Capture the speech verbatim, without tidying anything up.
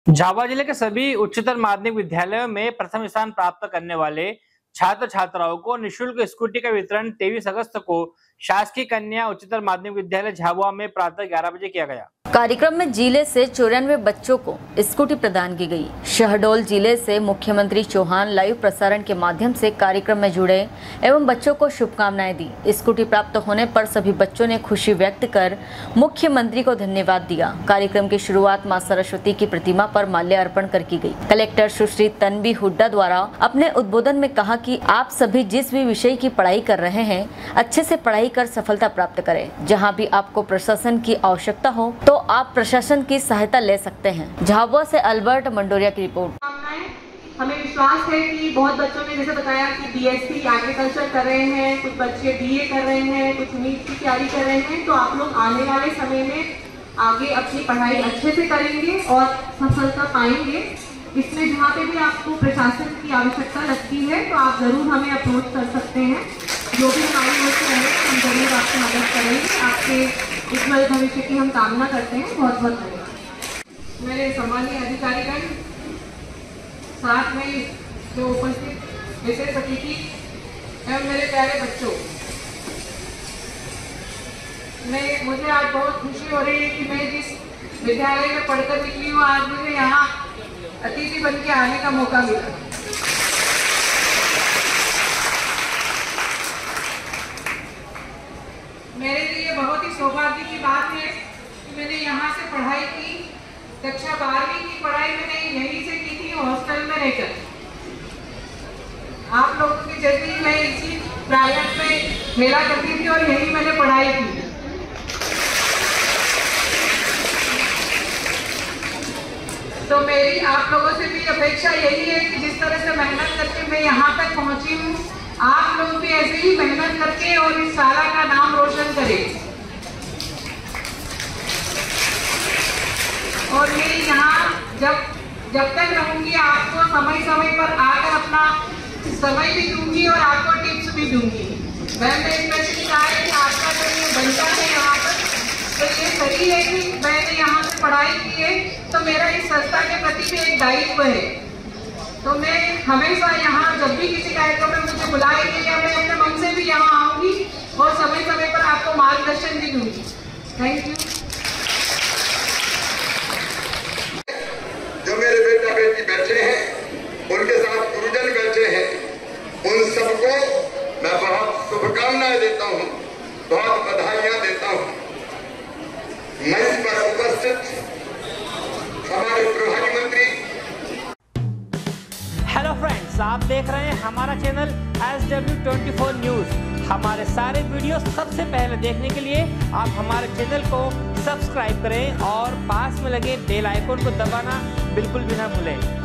झाबुआ जिले के सभी उच्चतर माध्यमिक विद्यालयों में प्रथम स्थान प्राप्त करने वाले छात्र छात्राओं को निःशुल्क स्कूटी का वितरण तेईस अगस्त को शासकीय कन्या उच्चतर माध्यमिक विद्यालय झाबुआ में प्रातः ग्यारह बजे किया गया। कार्यक्रम में जिले से चौरानवे बच्चों को स्कूटी प्रदान की गई। शहडोल जिले से मुख्यमंत्री चौहान लाइव प्रसारण के माध्यम से कार्यक्रम में जुड़े एवं बच्चों को शुभकामनाएं दी। स्कूटी प्राप्त होने पर सभी बच्चों ने खुशी व्यक्त कर मुख्यमंत्री को धन्यवाद दिया। कार्यक्रम की शुरुआत मां सरस्वती की प्रतिमा पर माल्य अर्पण कर की गई। कलेक्टर सुश्री तन्वी हुड्डा द्वारा अपने उद्बोधन में कहा कि आप सभी जिस भी विषय की पढ़ाई कर रहे हैं अच्छे से पढ़ाई कर सफलता प्राप्त करें। जहाँ भी आपको प्रशासन की आवश्यकता हो तो आप प्रशासन की सहायता ले सकते हैं। झाबुआ से अल्बर्ट मंडोरिया की रिपोर्ट। हमें विश्वास है कि बहुत बच्चों ने जैसे बताया कि बीएससी एग्रीकल्चर कर रहे हैं, कुछ बच्चे बीए कर रहे हैं, कुछ नीट की तैयारी कर रहे हैं, तो आप लोग आने वाले समय में आगे अपनी पढ़ाई अच्छे से करेंगे और सफलता पाएंगे। इसमें जहाँ पे भी आपको प्रशासन की आवश्यकता लगती है तो आप जरूर हमें अप्रोच कर सकते हैं। जो भी हमारी ओर से रहेगा हम जरूर आपकी मदद करेंगे। आपके उज्जवल भविष्य की हम कामना करते हैं। बहुत बहुत धन्यवाद। मेरे सम्मानीय अधिकारीगण, साथ में जो उपस्थित विशेष अतिथि एवं मेरे प्यारे बच्चों, मैं मुझे आज बहुत खुशी हो रही है कि मैं जिस विद्यालय में पढ़कर निकली हूँ आज मुझे यहाँ अतिथि बन के आने का मौका मिला। मेरे लिए बहुत ही सौभाग्य की बात है कि मैंने यहाँ से पढ़ाई की। कक्षा बारहवीं की पढ़ाई मैंने यहीं से की थी, हॉस्टल में रहकर। आप लोगों की जैसे ही मैं इसी प्राइवेट में मेला करती थी और यहीं मैंने पढ़ाई की। तो मेरी आप लोगों से भी अपेक्षा यही है कि जिस तरह से मेहनत करके मैं यहाँ तक पहुँची हूँ, आप लोग भी ऐसे ही मेहनत करके और इस शाला का नाम रोशन करें। और मैं यहाँ जब जब तक रहूंगी आपको समय समय पर आकर अपना समय भी दूंगी और आपको टिप्स भी दूंगी। मैम ने स्पेशली कहा है कि आपका जो ये बनता है यहाँ पर, तो ये सही है कि मैंने यहाँ से पढ़ाई की है तो मेरा इस संस्था के प्रति भी एक दायित्व है। तो मैं हमेशा यहाँ जब भी किसी कार्यक्रम में मुझे बुलाएंगे या मैं अपने मन से भी यहाँ आऊँगी और समय समय पर आपको मार्गदर्शन भी दूंगी। Thank you. जो मेरे बेटा बेटी बैठे हैं, उनके साथ गुरुजन बैठे हैं, उन सबको मैं बहुत शुभकामनाएं देता हूँ, बहुत बधाइयाँ देता हूँ। मंच पर उपस्थित हमारे प्रधानमंत्री। हेलो फ्रेंड्स, आप देख रहे हैं हमारा channel S W twenty four news. हमारे सारे वीडियो सबसे पहले देखने के लिए आप हमारे चैनल को सब्सक्राइब करें और पास में लगे बेल आइकन को दबाना बिल्कुल भी ना भूलें।